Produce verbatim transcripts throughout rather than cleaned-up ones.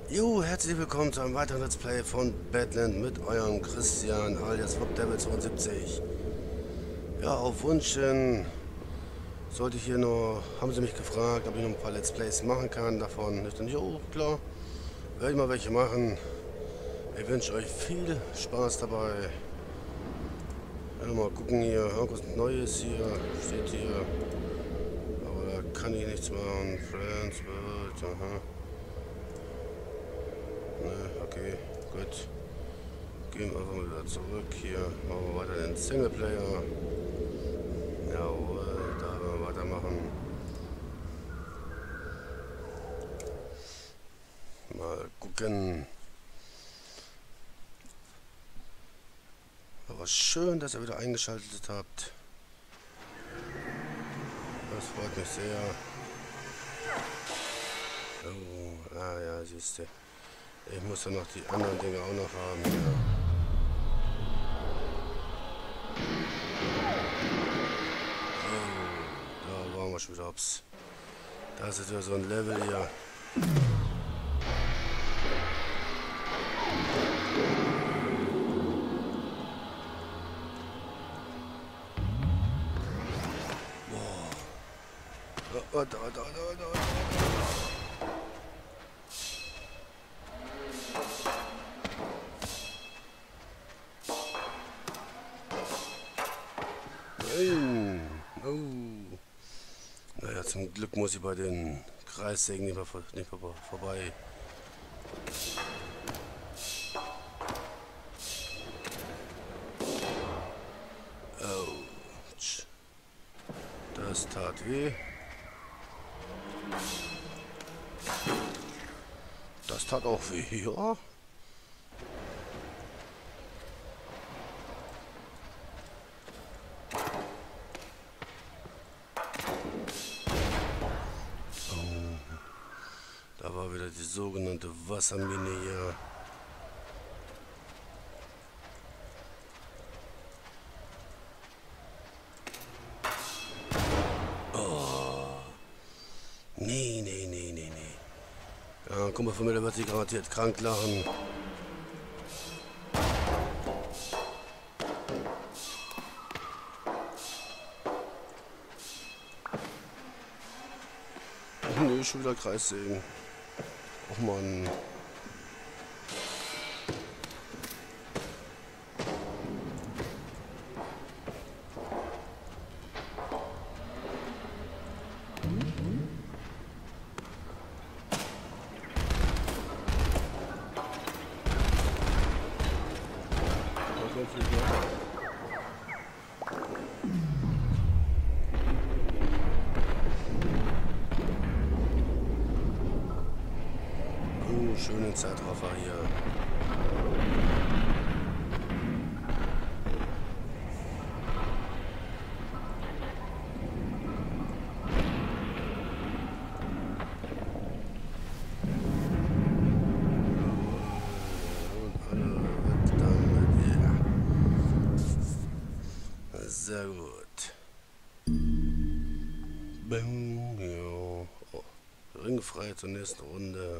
Jo, herzlich willkommen zu einem weiteren Let's Play von Badland mit eurem Christian alias Wobdevil zweiundsiebzig. Ja, auf Wunsch hin sollte ich hier nur, haben sie mich gefragt, ob ich noch ein paar Let's Plays machen kann davon. Ich dachte, jo, klar, werde ich mal welche machen. Ich wünsche euch viel Spaß dabei. Ja, mal gucken hier, irgendwas Neues hier, steht hier. Aber da kann ich nichts machen. Friends, World, aha. Ne, okay, gut. Gehen wir einfach mal wieder zurück. Hier machen wir weiter den Singleplayer. Jawohl, da werden wir weitermachen. Mal gucken. Aber schön, dass ihr wieder eingeschaltet habt. Das freut mich sehr. Oh, ah ja, siehst du. Ich muss ja noch die anderen Dinge auch noch haben. Ja. Oh, da waren wir schon wieder. Ups. Das ist ja so ein Level hier. Boah. Oh, da, da, da, da, da. Oh. Naja, zum Glück muss ich bei den Kreissägen nicht mehr, vor, nicht mehr vorbei. Autsch. Das tat weh. Das tat auch weh, ja. Da war wieder die sogenannte Wassermine hier. Oh. Nee, nee, nee, nee, nee. Ja, guck mal, von mir, der wird sich garantiert krank lachen. Nee, schon wieder Kreissägen. Och Mann. Oh, schönen Zeitraffer hier. Sehr gut. Bang, ja. Oh, ringfrei zur nächsten Runde.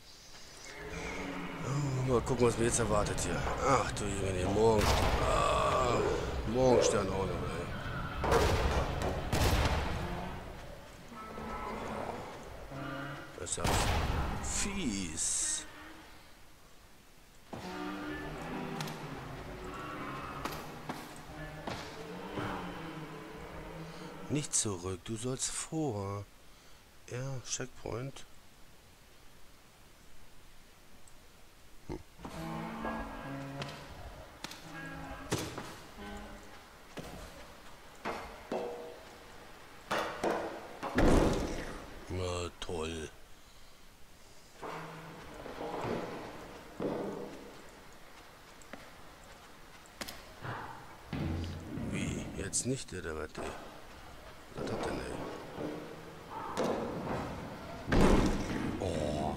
Oh, mal gucken, was mir jetzt erwartet hier. Ach du Junge, morgen. Ah, Morgenstern auch noch, ey. Das ist ja fies. Nicht zurück, du sollst vor. Ja, Checkpoint. Hm. Na toll. Wie? Jetzt nicht der, der wird ey. Was hat denn, ey? Oh.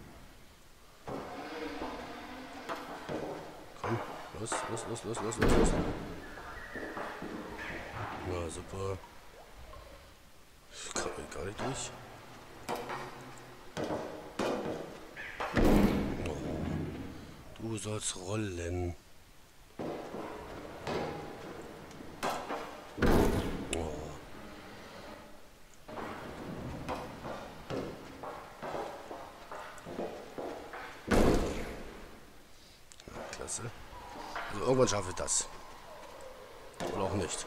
Komm, los, los, los, los, los, los, los. Na, super. Ich kann gar nicht durch. Du sollst rollen. Oh. Ja, klasse. Also irgendwann schaffe ich das. Oder auch nicht.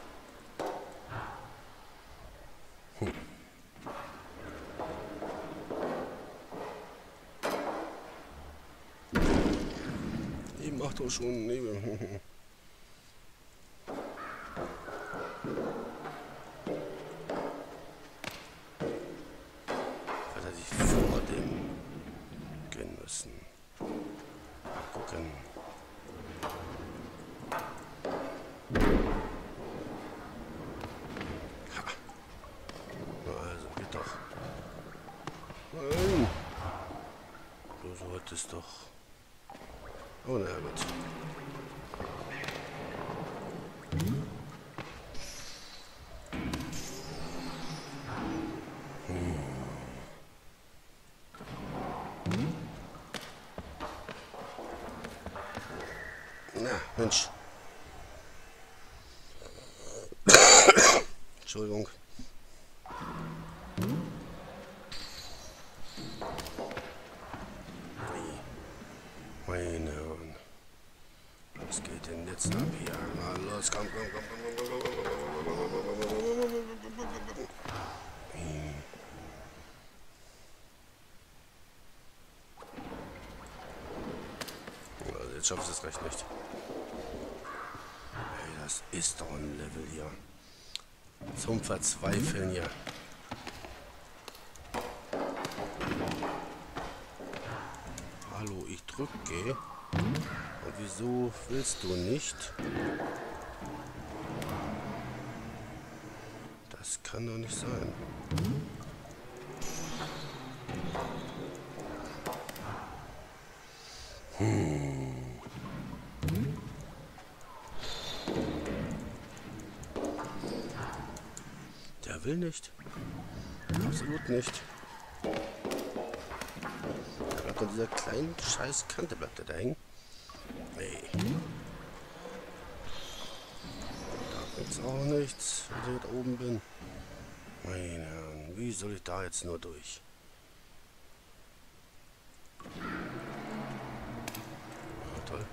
Hm. Ich mach doch schon Nebel. Hätte sich vor dem gehen müssen. Mal gucken. Ha. Na also, geht doch. Nein. Du solltest doch. Oh, na gut. Hm. Na, Mensch. Entschuldigung. Meine Herren. Was geht denn jetzt ab hier? Na los, komm, komm, komm, komm, komm, komm, komm, komm. Also jetzt schaffst du es recht nicht. Ey, das ist doch ein Level hier. Zum Verzweifeln hier. Hallo, ich drücke. Und wieso willst du nicht? Das kann doch nicht sein. Hm. Der will nicht. Absolut nicht. Da bleibt an dieser kleinen scheiß Kante bleibt er da hängen. Nee. Da bringt's auch nichts, wenn ich da oben bin. Meine Herren, wie soll ich da jetzt nur durch? Ja, toll.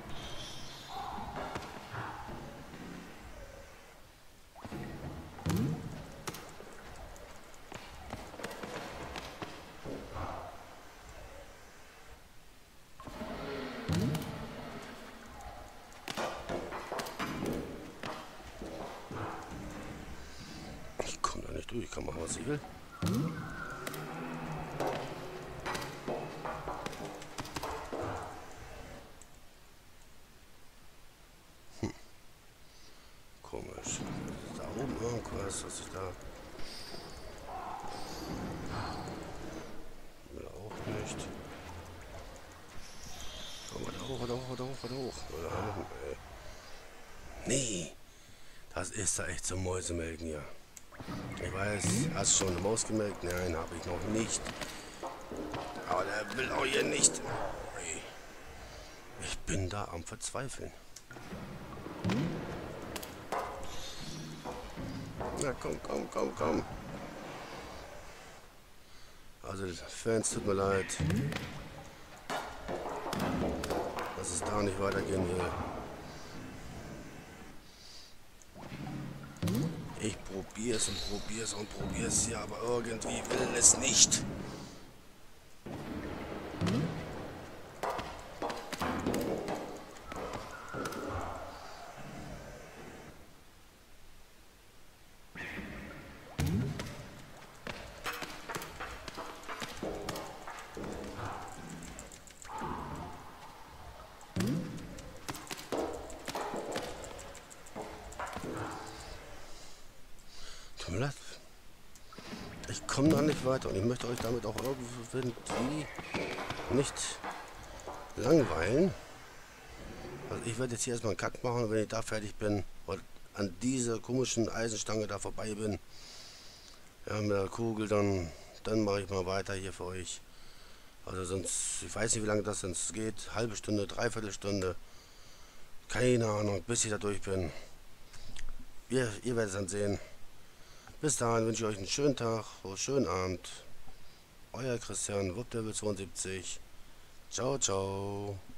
Ich komme da nicht durch, ich kann machen, was ich will. Hm. Komisch. Da oben irgendwas, was ich da... Will auch nicht. Komm mal da hoch, da hoch, da hoch, da hoch. Oder, äh. Nee. Das ist da echt zum Mäusemelken hier. Ich weiß, hast du schon eine Maus gemelkt? Nein, habe ich noch nicht. Aber der will auch hier nicht. Ich bin da am Verzweifeln. Na komm, komm, komm, komm. Also Fans, tut mir leid, dass es da nicht weitergehen will. Ich probier's und probier's und probier's ja, aber irgendwie will es nicht. Ich komme da nicht weiter und ich möchte euch damit auch irgendwie nicht langweilen. Also ich werde jetzt hier erstmal einen Cut machen und wenn ich da fertig bin und an dieser komischen Eisenstange da vorbei bin, ja, mit der Kugel, dann, dann mache ich mal weiter hier für euch. Also sonst, ich weiß nicht, wie lange das sonst geht. Halbe Stunde, dreiviertel Stunde. Keine Ahnung, bis ich da durch bin. Ihr, ihr werdet es dann sehen. Bis dahin wünsche ich euch einen schönen Tag, einen schönen Abend. Euer Christian, Wuppdevil zweiundsiebzig. Ciao, ciao.